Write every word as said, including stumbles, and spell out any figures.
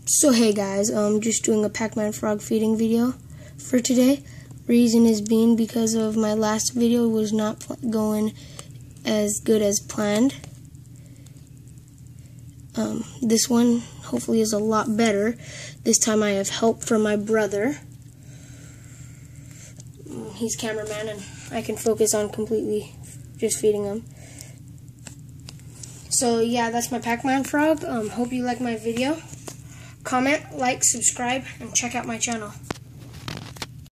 So hey guys, um, just doing a Pacman frog feeding video for today. Reason is being because of my last video was not going as good as planned. Um, this one hopefully is a lot better. This time I have help from my brother. He's cameraman and I can focus on completely just feeding him. So yeah, that's my Pacman frog. Um, hope you like my video. Comment, like, subscribe, and check out my channel.